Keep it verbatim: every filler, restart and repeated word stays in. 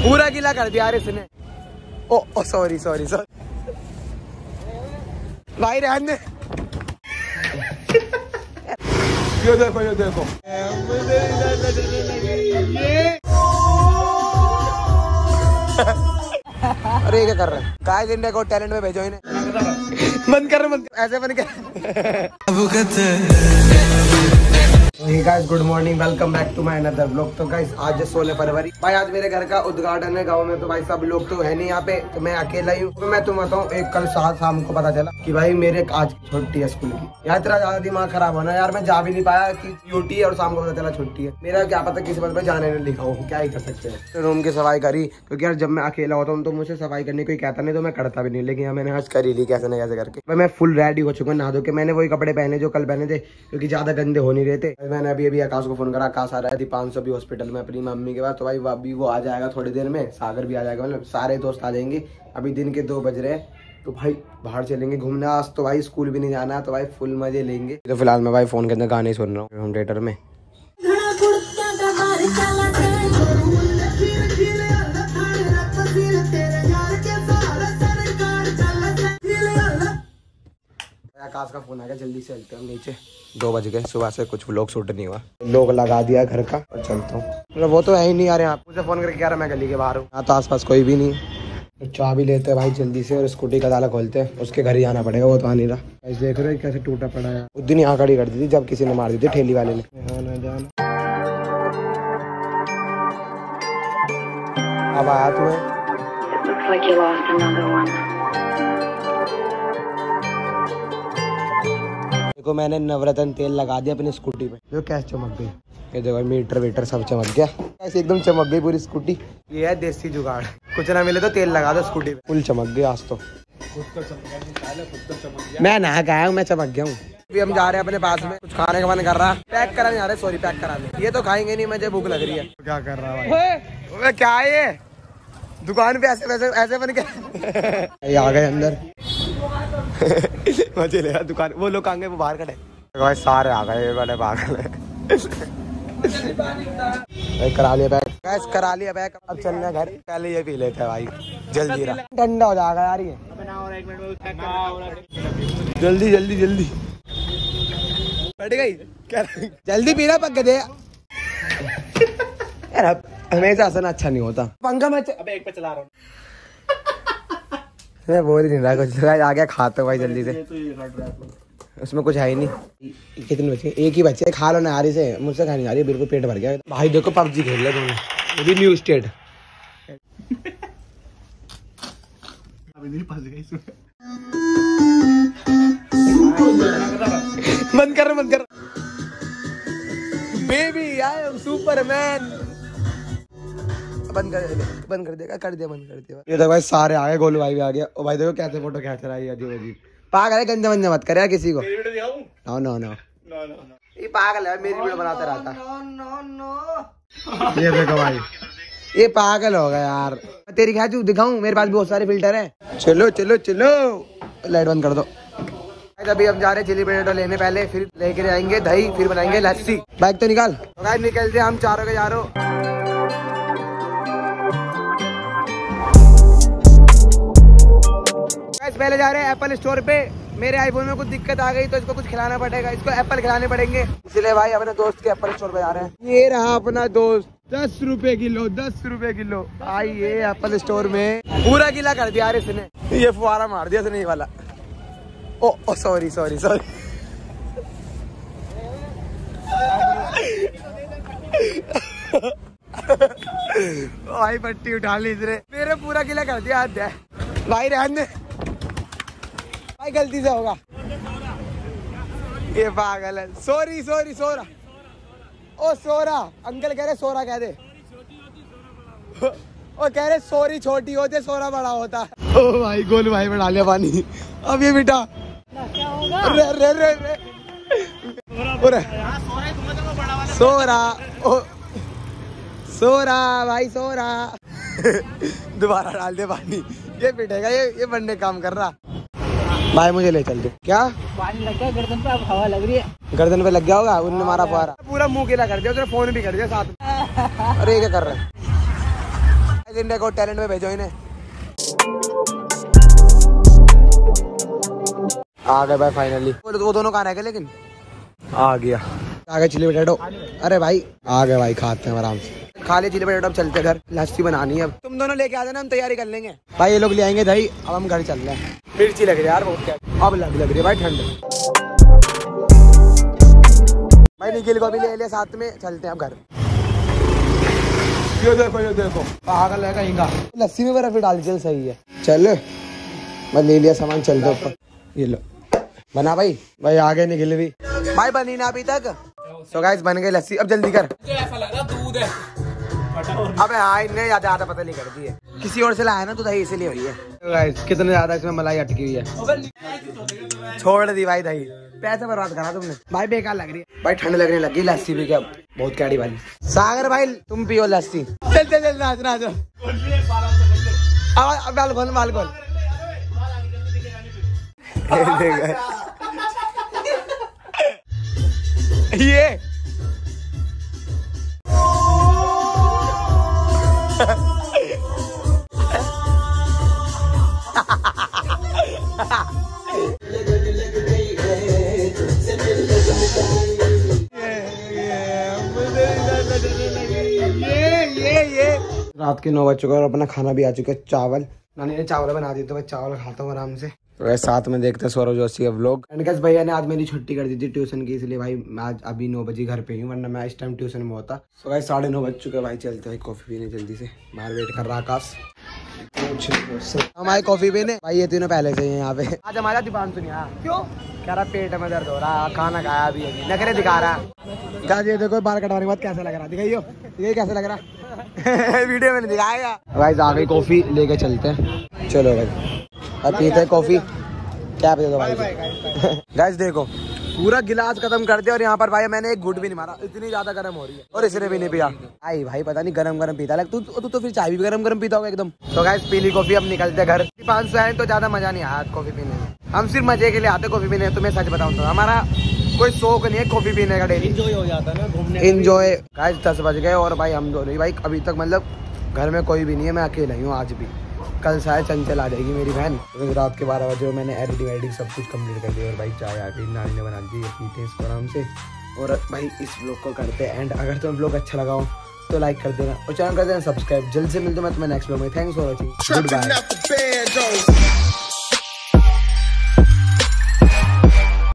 पूरा गीला कर दिया यार इसने। ओ ओ सॉरी सॉरी सॉरी भाई रहने दे। यो देखो यो देखो अरे क्या कर रहे हैं? गाइस इंडिया को टैलेंट में भेजो इन्हें। बंद कर बंद ऐसे बंद कर। Hey guys, good morning, welcome back to my another blog. तो गाइस आज सोलह फरवरी भाई, आज मेरे घर का उद्घाटन है गांव में। तो भाई सब लोग तो है नहीं यहाँ पे, तो मैं अकेला ही हूँ। तो मैं तुम्हें बताऊँ, एक कल सात शाम को पता चला कि भाई मेरे आज छुट्टी है स्कूल की। यार तेरा ज्यादा दिमाग खराब होना यार, मैं जा भी नहीं पाया कि ड्यूटी है और शाम को पता चला छुट्टी है। मेरा क्या पता किसी बात में जाने नहीं लिखा हो, क्या ही कर सकते हैं। तो रूम की सफाई करी, क्योंकि यार जब मैं अकेला होता हूँ तो मुझे सफाई करने कोई कहता नहीं, तो मैं करता भी नहीं। लेकिन यहाँ मैंने आज कर ही ली कैसे न कैसे करके। मैं फुल रेडी हो चुका हूँ नहा धो के। मैंने वही कपड़े पहने जो कल पहने थे, क्योंकि ज्यादा गंदे हो नहीं रहे थे। मैंने अभी अभी आकाश को फोन करा, आकाश आ रहा है दीपांशु अभी हॉस्पिटल में अपनी मम्मी के बाद। तो भाई अभी वो आ जाएगा थोड़ी देर में, सागर भी आ जाएगा, मतलब सारे दोस्त आ जाएंगे। अभी दिन के दो बज रहे हैं, तो भाई बाहर चलेंगे घूमने। आज तो भाई स्कूल भी नहीं जाना है, तो भाई फुल मजे लेंगे। तो फिलहाल मैं भाई फोन के अंदर गाने सुन रहा हूँ होम थिएटर में। आकाश का फोन आ गया, जल्दी से चलते हैं नीचे। दो बज गए, सुबह से कुछ व्लॉग शूट नहीं हुआ। लोग लगा दिया घर का और चलता हूँ। मतलब वो तो है ही नहीं यार, यहाँ मुझे फोन करके कह रहा मैं गली के बाहर हूँ। यहाँ तो आसपास कोई भी नहीं है। तो चाबी लेते हैं भाई जल्दी से और स्कूटी का ताला खोलते हैं। उसके घर ही आना पड़ेगा, वो तो आ नहीं रहा। ऐसे देख रहे हो कैसे टूटा पड़ा है। उस दिन यहाँ खड़ी कर दी थी जब किसी ने मार दी थी, ठेली वाले ने। अब आया तुम्हें देखो, मैंने नवरत्न तेल लगा दिया अपनी स्कूटी पे, जो कैसे चमक गई। ये देखो मीटर वीटर सब चमक गया, ऐसे एकदम चमक गई पूरी स्कूटी। ये है देसी जुगाड़, कुछ ना मिले तो तेल लगा दो स्कूटी पे, फुल चमक गई आज तो। मैं नहा गया हूँ, मैं चमक गया हूँ। अभी हम जा रहे हैं अपने पास में, कुछ खाने का मन कर रहा है। पैक कराने जा रहे हैं, सॉरी पैक कराने। ये तो खाएंगे नहीं, मुझे भूख लग रही है। क्या कर रहा है क्या है ये दुकान पे ऐसे वैसे ऐसे बन के आ गए अंदर। मजे ले रहा दुकान। वो लोग आएंगे, वो बाहर खड़े भाई, सारे आ गए बड़े पागल है। करा लिया बैग, गैस करा लिया बैग। अब चलना है घर, पहले ये पी लेते हैं भाई, जल्दी रहा ठंडा हो जाएगा यार ये। जल्दी जल्दी जल्दी बैठ गई क्या? जल्दी पीना पक दे यार, अब हमेशा हंसना अच्छा नहीं होता। पंखा मैं अबे एक पे चला रहा हूँ। मैं बोल ही नहीं रहा कुछ, आ गया खाते भाई जल्दी से। उसमें कुछ है ही नहीं। कितने बच्चे? एक ही बच्चे, खा लो ना यार इसे, मुझसे खानी जा रही है, बिल्कुल पेट भर गया भाई। देखो पबजी खेल रहे दोनों, वो भी न्यू स्टेट। बंद कर बंद कर बेबी, आई एम सुपरमैन। बंद कर बंद कर देगा, कर दिया बंद कर दिया। ये देखो भाई सारे आ गए, गोलू भाई भी आ गया। ओ भाई देखो कैसे फोटो खींच रहा है अजीब अजीब। पागल है, गंजा वंजा मत कर यार किसी को। नो नो नो ये पागल है, मेरी वीडियो बनाता रहता है। ये देखो भाई, ये पागल हो गया यार। तेरी खैर दिखाऊं, मेरे पास बहुत सारे फिल्टर है। चलो चलो चलो, लाइट बंद कर दो। अभी हम जा रहे हैं चिली पटेटो लेने, पहले फिर लेके जाएंगे दही, फिर बनाएंगे लस्सी। बाइक तो निकाल। तो निकलते हम चारों के यारों। पहले जा रहे हैं एप्पल स्टोर पे। मेरे आईफोन में कुछ दिक्कत आ गई तो इसको कुछ खिलाना पड़ेगा, इसको एप्पल खिलाने पड़ेंगे, इसलिए भाई अपने दोस्त के एप्पल स्टोर पे जा रहे हैं। ये रहा अपना दोस्त, दस रुपए किलो दस रुपए किलो। आइए एप्पल स्टोर में। पूरा गीला कर दिया यार इसने, ये फुहारा मार दिया इसने वाला। ओ ओ सॉरी सॉरी सॉरी भाई पट्टी उठा ली इसने, मेरे पूरा गीला कर दिया हाथ है भाई। रहने भाई, गलती से होगा। ये पागल है। सॉरी सॉरी सोरा, ओ सोरा अंकल कह रहे सोरा कह दे। ओ कह रहे सॉरी छोटी होती, सोरा बड़ा होता। ओ भाई गोलू भाई बढ़ा लिया पानी। अब ये बेटा रे रे रे रे सोरा, ओ सोरा भाई सोरा। दोबारा डाल दे पानी, ये पिटेगा, ये ये बनने काम कर रहा। भाई मुझे ले चल दो। क्या पानी लग गया गर्दन पे, अब हवा लग रही है। गर्दन पे लग गया होगा, उन्होंने मारा फुहारा। पूरा मुंह गीला कर दिया, उसने फोन भी कर दिया साथ में। अरे ये क्या कर रहा है? इंडिया को टैलेंट में भेजो इन्हें। आ गए भाई फाइनली। वो दोनों कहाँ रह गए लेकिन? आ गया। आ गए चिली पटेटो। अरे भाई आ गए भाई, खाते हैं आराम से। खा ले चिली पटेटो, अब चलते घर। लस्सी बनानी है अब। तुम दोनों लेके आ जाना, हम तैयारी कर लेंगे। भाई ये लोग ले आएंगे दही। अब हम घर चल रहे हैं। मिर्ची लग रही है यार बहुत, क्या अब लग लग रही है भाई ठंड। भाई निखिल को भी ले लिया साथ में, चलते हैं अब घर। ये देखो ये देखो पागल है कहीं का। लस्सी में बर्फ डाल के सही है। चल मैं ले लिया सामान, चल दो ऊपर। ये लो बना भाई। भाई आ गए निखिल भी। भाई बनी ना अभी तक। तो गाइस बन गई लस्सी, अब जल्दी कर। ऐसा लग रहा दूध है। अबे हाँ इनने ज्यादा पता नहीं कर दी है, किसी और से लाया ना तो दही इसलिए हुई है। तो गाइस कितने ज्यादा इसमें मलाई अटकी हुई है। छोड़ दी भाई दही, पैसे बर्बाद करा तुमने भाई, बेकार लग रही है भाई। ठंड लगने लगी, लस्सी भी क्या बहुत कैडी वाली। सागर भाई तुम पियो लस्सी। चल चल चल नाच नाच। अब बाल खोल बाल खोल। ये रात के नौ बज चुका है और अपना खाना भी आ चुका है। चावल नानी ने चावल बना दिए तो मैं चावल खाता हूँ आराम से। तो साथ में देखते हैं सौरभ जोशी का व्लॉग। एंड गाइस भैया ने आज मेरी छुट्टी कर दी थी ट्यूशन की, इसलिए भाई मैं आज अभी नौ बजे घर पे हूँ, वरना मैं इस टाइम ट्यूशन में होता। तो गाइस साढ़े नौ बज चुके हैं भाई, चलते हैं कॉफी पीने जल्दी से। बाहर वेट कर रहा आकाश। हमारी कॉफी पीने भाई, ये तीनों पहले से ही यहाँ पे। आज हमारा दीपान सुनिए क्यों कह रहा पेट में दर्द हो रहा, खाना खाया अभी अभी, नखरे दिखा रहा। क्या ये देखो बाल कटवाने के बाद कैसा लग रहा, दिखाइयो ये कैसा लग रहा। वीडियो में नहीं दिखाएगा। गाइस आ गई कॉफी, लेके चलते हैं। चलो भाई अब पीते हैं कॉफी। क्या दे दो भाई। गाइस देखो पूरा गिलास खत्म कर दिया और यहाँ पर भाई मैंने एक घुट भी नहीं मारा, इतनी ज्यादा गर्म हो रही है। और इसने भी नहीं पिया। आई भाई पता नहीं गरम गरम पीता लग तू तू तो फिर चाय भी गरम गरम पीता होगा एकदम। तो गाइस पीली कॉफी, अब निकलते घर। पाँच सौ आए तो ज्यादा मजा नहीं आया कॉफी पीने में, हम सिर्फ मजे के लिए आते कॉफी पीने। तुम्हें सच बताऊँ तो हमारा कोई शौक नहीं है कॉफी पीने का, डेली इंजॉय हो जाता है ना घूमने। इंजॉय गाइस दस बज गए और भाई हम दोनों भाई अभी तक मतलब घर में कोई भी नहीं है, मैं अकेला ही हूँ आज भी। कल शायद चंचल आ जाएगी मेरी बहन। तो रात के बारह बजे मैंने एडिटिंग एडिटिंग सब कुछ कंप्लीट कर दिया और भाई चाय आ गई, नानी ने बना दी, पीते हैं इसको आराम से। और भाई इस व्लॉग को करते हैं एंड। अगर तुम्हें व्लॉग अच्छा लगा हो तो लाइक कर देना और चैनल कर देना सब्सक्राइब। जल्द से मिलते मैं तुम्हें नेक्स्ट व्लॉग में। Thanks for watching, good bye.